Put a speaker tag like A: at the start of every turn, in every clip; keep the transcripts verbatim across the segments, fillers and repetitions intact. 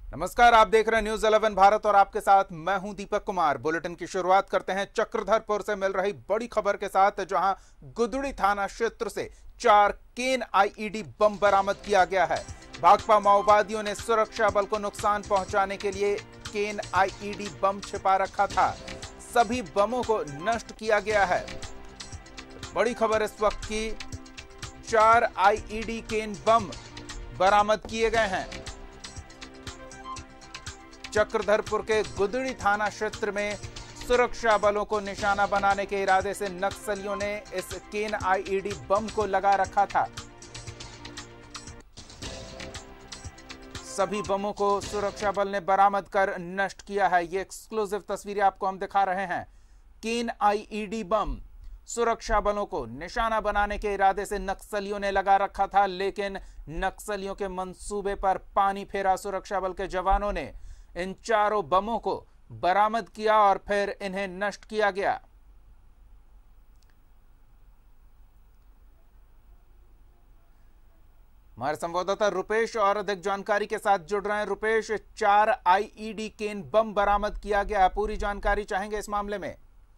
A: नमस्कार, आप देख रहे हैं न्यूज इलेवन भारत और आपके साथ मैं हूं दीपक कुमार। बुलेटिन की शुरुआत करते हैं चक्रधरपुर से मिल रही बड़ी खबर के साथ, जहां गुदड़ी थाना क्षेत्र से चार केन आईईडी बम बरामद किया गया है। भाकपा माओवादियों ने सुरक्षा बल को नुकसान पहुंचाने के लिए केन आईईडी बम छिपा रखा था। सभी बमों को नष्ट किया गया है। बड़ी खबर इस वक्त की, चार आईईडी केन बम बरामद किए गए हैं। चक्रधरपुर के गुदड़ी थाना क्षेत्र में सुरक्षा बलों को निशाना बनाने के इरादे से नक्सलियों ने इस केन आईईडी बम को लगा रखा था। सभी बमों को सुरक्षा बल ने बरामद कर नष्ट किया है। ये एक्सक्लूसिव तस्वीरें आपको हम दिखा रहे हैं। केन आईईडी बम सुरक्षा बलों को निशाना बनाने के इरादे से नक्सलियों ने लगा रखा था, लेकिन नक्सलियों के मंसूबे पर पानी फेरा सुरक्षा बल के जवानों ने इन चारों बमों को बरामद किया और फिर इन्हें नष्ट किया गया। हमारे संवाददाता रुपेश और अधिक जानकारी के साथ जुड़ रहे हैं। रुपेश, चार आईईडी केन बम बरामद किया गया, पूरी जानकारी चाहेंगे इस मामले में।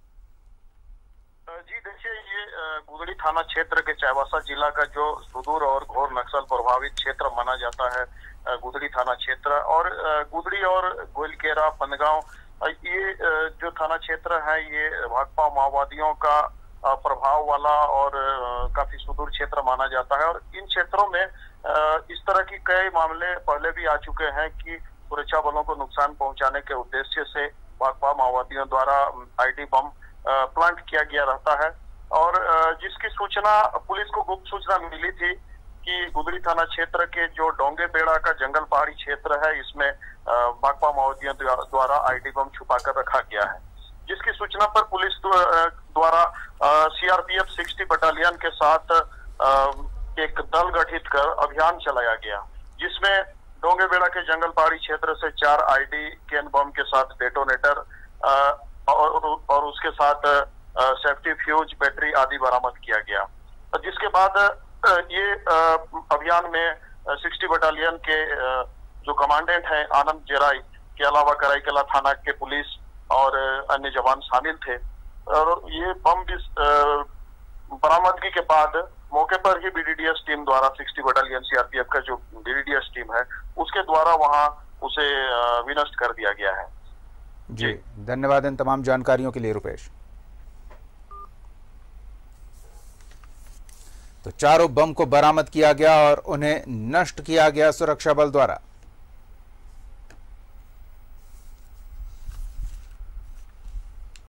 B: जी देखिए, ये गुदड़ी थाना क्षेत्र के चाईबासा जिला का जो सुदूर और घोर नक्सल प्रभावित क्षेत्र माना जाता है गुदड़ी थाना क्षेत्र, और गुदड़ी और गोइलकेरा पनगांव, ये जो थाना क्षेत्र है ये भाकपा माओवादियों का प्रभाव वाला और काफी सुदूर क्षेत्र माना जाता है। और इन क्षेत्रों में इस तरह की कई मामले पहले भी आ चुके हैं कि सुरक्षा बलों को नुकसान पहुंचाने के उद्देश्य से भाकपा माओवादियों द्वारा आईडी बम प्लांट किया गया रहता है। और जिसकी सूचना पुलिस को गुप्त सूचना मिली थी कि गुदड़ी थाना क्षेत्र के जो डोंगे बेड़ा का जंगल पहाड़ी क्षेत्र है, इसमें भाकपा माओवादियों द्वारा आईडी बम छुपाकर रखा गया है। जिसकी सूचना पर पुलिस द्वारा सीआरपीएफ साठ बटालियन के साथ एक दल गठित कर अभियान चलाया गया, जिसमें डोंगे बेड़ा के जंगल पहाड़ी क्षेत्र से चार आईडी केन बम के साथ डेटोनेटर और, और उसके साथ सेफ्टी फ्यूज, बैटरी आदि बरामद किया गया। जिसके बाद ये अभियान में साठ बटालियन के जो कमांडेंट हैं आनंद जेराई के अलावा कराईकला थाना के पुलिस और अन्य जवान शामिल थे। और ये बम बरामदगी के बाद मौके पर ही बीडीडीएस टीम द्वारा साठ बटालियन सीआरपीएफ का जो बीडीडीएस टीम है उसके द्वारा वहां उसे विनष्ट कर दिया गया है।
A: जी, धन्यवाद इन तमाम जानकारियों के लिए रुपेश। तो चारों बम को बरामद किया गया और उन्हें नष्ट किया गया सुरक्षा बल द्वारा।